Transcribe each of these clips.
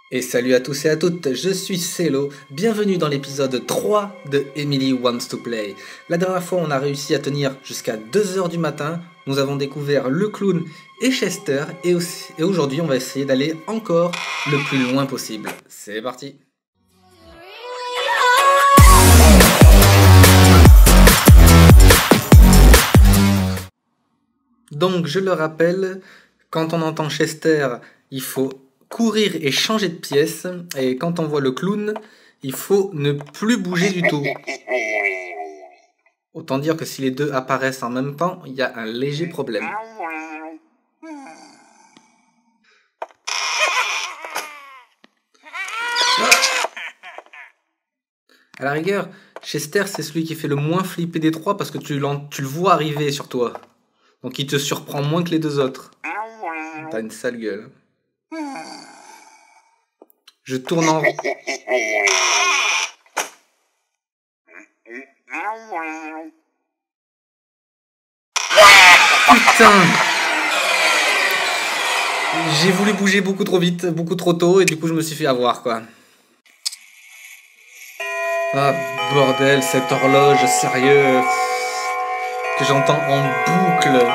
Et salut à tous et à toutes, je suis Celo, bienvenue dans l'épisode 3 de Emily Wants to Play. La dernière fois on a réussi à tenir jusqu'à 2h du matin, nous avons découvert le clown et Chester, et aujourd'hui on va essayer d'aller encore le plus loin possible. C'est parti! Donc je le rappelle, quand on entend Chester, il faut courir et changer de pièce, et quand on voit le clown, il faut ne plus bouger du tout. Autant dire que si les deux apparaissent en même temps, il y a un léger problème. À la rigueur, Chester c'est celui qui fait le moins flipper des trois parce que tu le vois arriver sur toi. Donc il te surprend moins que les deux autres. T'as une sale gueule. Je tourne en rond. Putain! J'ai voulu bouger beaucoup trop vite, beaucoup trop tôt, et du coup je me suis fait avoir, quoi. Ah, bordel, cette horloge, sérieux, que j'entends en boucle.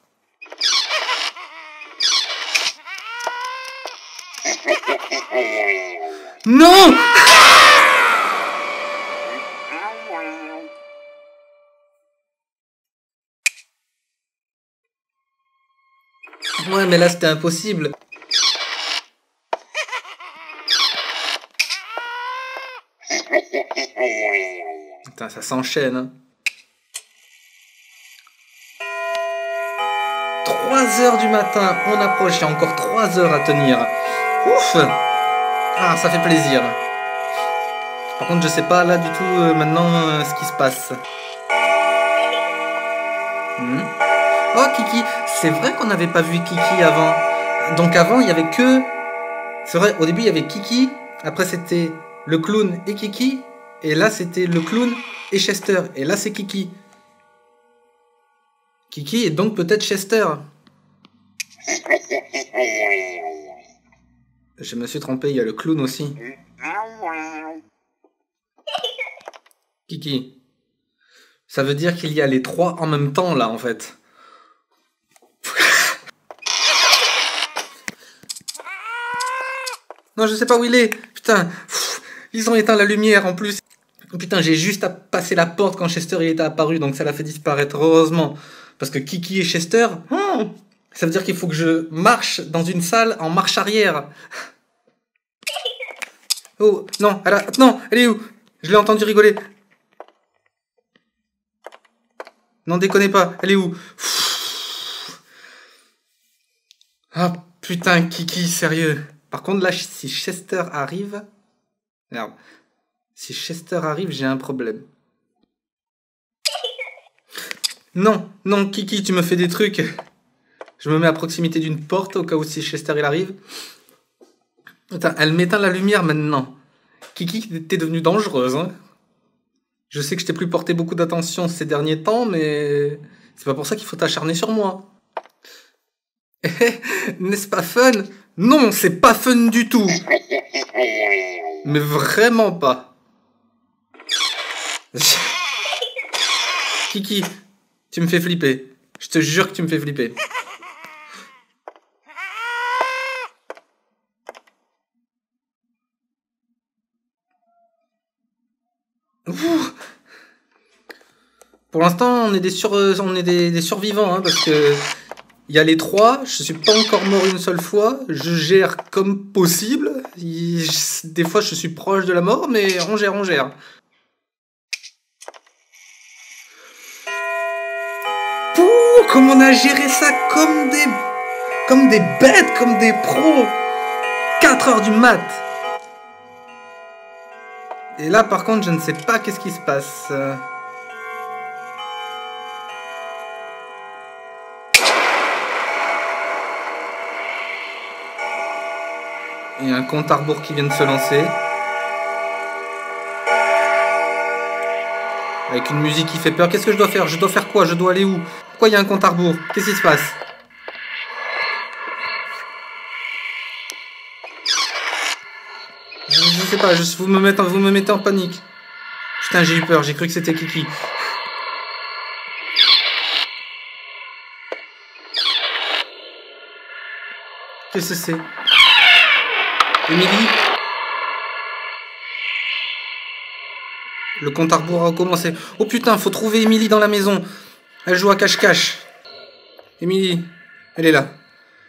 Non! Ouais, mais là c'était impossible. Putain, ça s'enchaîne. Hein. 3h du matin, on approche, il y a encore 3 heures à tenir. Ouf! Ah, ça fait plaisir. Par contre, je sais pas là du tout maintenant ce qui se passe. Oh, Kiki! C'est vrai qu'on n'avait pas vu Kiki avant. Donc avant, il y avait que... C'est vrai, au début, il y avait Kiki. Après, c'était le clown et Kiki. Et là, c'était le clown et Chester. Et là, c'est Kiki. Kiki est donc peut-être Chester. Je me suis trompé, il y a le clown aussi. Kiki. Ça veut dire qu'il y a les trois en même temps, là, en fait. Non, je sais pas où il est. Putain, ils ont éteint la lumière, en plus. Putain, j'ai juste à passer la porte quand Chester il était apparu, donc ça l'a fait disparaître, heureusement. Parce que Kiki et Chester, ça veut dire qu'il faut que je marche dans une salle en marche arrière. Oh, non, elle est où? Je l'ai entendu rigoler. Non, déconnez pas, elle est où? Ah, putain, Kiki, sérieux. Par contre, là, si Chester arrive... Merde. Si Chester arrive, j'ai un problème. Non, non, Kiki, tu me fais des trucs. Je me mets à proximité d'une porte au cas où si Chester il arrive. Putain, elle m'éteint la lumière maintenant. Kiki, t'es devenue dangereuse. Hein. Je sais que je t'ai plus porté beaucoup d'attention ces derniers temps, mais c'est pas pour ça qu'il faut t'acharner sur moi. N'est-ce pas fun? Non, c'est pas fun du tout. Mais vraiment pas. Kiki, tu me fais flipper. Je te jure que tu me fais flipper. Ouh. Pour l'instant, on est des survivants, hein, parce que il y a les trois. Je suis pas encore mort une seule fois. Je gère comme possible. Des fois, je suis proche de la mort, mais on gère, on gère. Pouh, comme on a géré ça comme des bêtes, comme des pros. 4h du mat. Et là, par contre, je ne sais pas qu'est-ce qui se passe. Il y a un compte à rebours qui vient de se lancer. Avec une musique qui fait peur. Qu'est-ce que je dois faire? Je dois faire quoi? Je dois aller où? Pourquoi il y a un compte à rebours? Qu'est-ce qui se passe? Je sais pas, vous me mettez en panique. Putain, j'ai eu peur, j'ai cru que c'était Kiki. Qu'est-ce que c'est? Émilie? Le compte à rebours a recommencé. Oh putain, faut trouver Émilie dans la maison. Elle joue à cache-cache. Émilie, elle est là.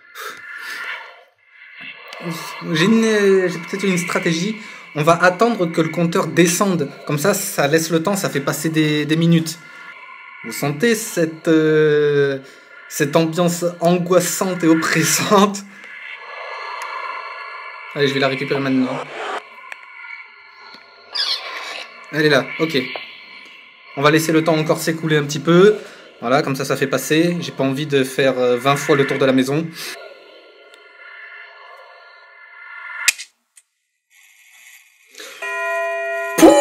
J'ai peut-être une stratégie. On va attendre que le compteur descende. Comme ça laisse le temps, ça fait passer des minutes. Vous sentez cette ambiance angoissante et oppressante? Allez, je vais la récupérer maintenant. Elle est là, ok. On va laisser le temps encore s'écouler un petit peu. Voilà, comme ça fait passer. J'ai pas envie de faire 20 fois le tour de la maison. Pouh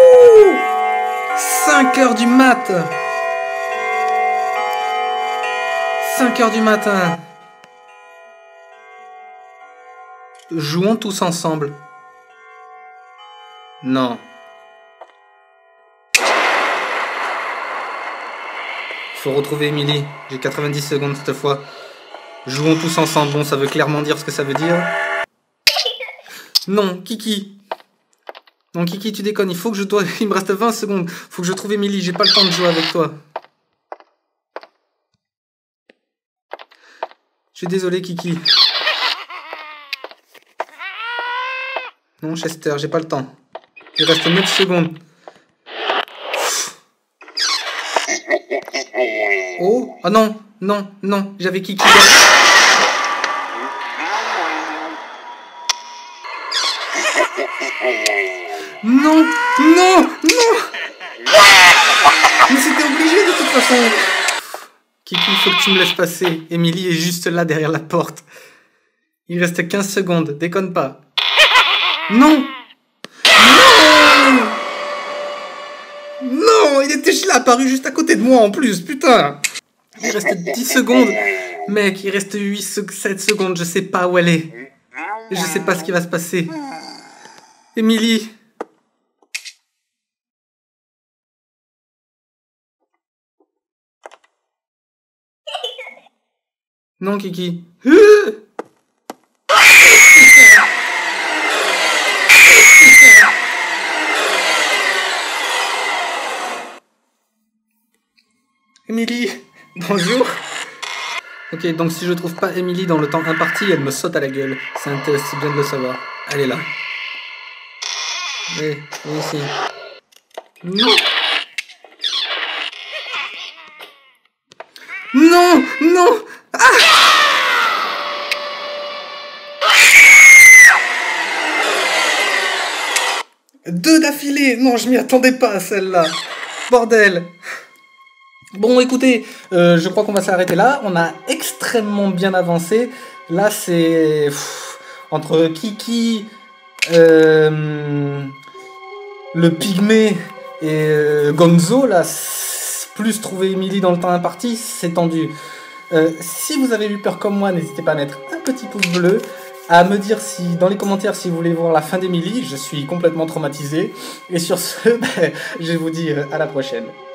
5 heures du mat. 5 heures du matin. Jouons tous ensemble. Non. Faut retrouver Émilie. J'ai 90 secondes cette fois. Jouons tous ensemble. Bon, ça veut clairement dire ce que ça veut dire. Non, Kiki. Non, Kiki, tu déconnes. Il me reste 20 secondes. Faut que je trouve Émilie. J'ai pas le temps de jouer avec toi. Je suis désolé, Kiki. Non, Chester, j'ai pas le temps. Il reste 9 secondes. Oh, ah non, non, non, j'avais Kiki. Non, non, non. Mais c'était obligé de toute façon. Kiki, il faut que tu me laisses passer. Émilie est juste là derrière la porte. Il reste 15 secondes, déconne pas. Non! Non! Non! Il était apparu juste à côté de moi en plus, putain! Il reste 10 secondes. Mec, il reste 7 secondes, je sais pas où elle est. Je sais pas ce qui va se passer. Émilie! Non, Kiki. Émilie, bonjour. Ok, donc si je trouve pas Émilie dans le temps imparti, elle me saute à la gueule. C'est bien de le savoir. Elle est là. Allez, viens ici. Non. Non, non. Ah. Deux d'affilée. Non, je m'y attendais pas à celle-là. Bordel. Bon, écoutez, je crois qu'on va s'arrêter là. On a extrêmement bien avancé. Là, c'est entre Kiki, le pygmée et Gonzo, là, plus trouver Émilie dans le temps imparti, c'est tendu. Si vous avez eu peur comme moi, n'hésitez pas à mettre un petit pouce bleu, à me dire dans les commentaires si vous voulez voir la fin d'Émilie. Je suis complètement traumatisé. Et sur ce, je vous dis à la prochaine.